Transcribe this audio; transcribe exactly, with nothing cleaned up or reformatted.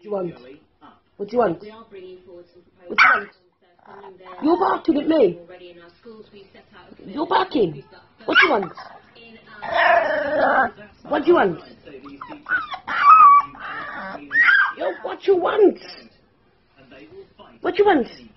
do you want? What do you want? What do you want? You're barking at me. You're barking. What do you want? What do you want? Yo, what you want? What you want?